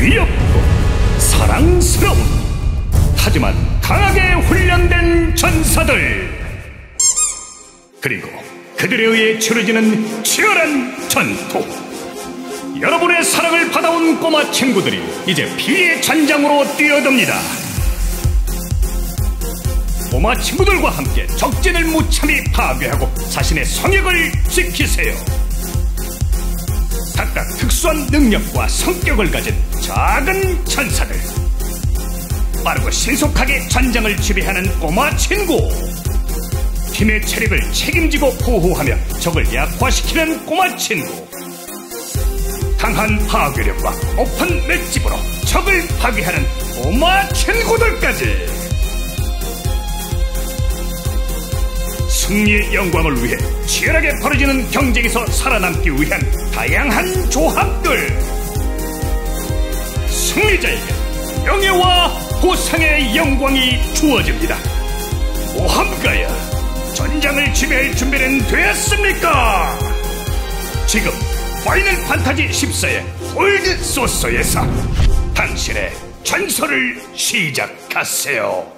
귀엽고 사랑스러운, 하지만 강하게 훈련된 전사들, 그리고 그들에 의해 치러지는 치열한 전투. 여러분의 사랑을 받아온 꼬마 친구들이 이제 피의 전장으로 뛰어듭니다. 꼬마 친구들과 함께 적진을 무참히 파괴하고 자신의 성역을 지키세요. 각각 특수한 능력과 성격을 가진 작은 전사들, 빠르고 신속하게 전장을 지배하는 꼬마 친구, 팀의 체력을 책임지고 보호하며 적을 약화시키는 꼬마 친구, 강한 파괴력과 높은 맷집으로 적을 파괴하는 꼬마 친구들까지. 승리의 영광을 위해 치열하게 벌어지는 경쟁에서 살아남기 위한 다양한 조합들. 승리자에게 명예와 보상의 영광이 주어집니다. 모험가야, 전장을 지배할 준비는 되었습니까? 지금 파이널 판타지 14의 홀드 소서에서 당신의 전설을 시작하세요.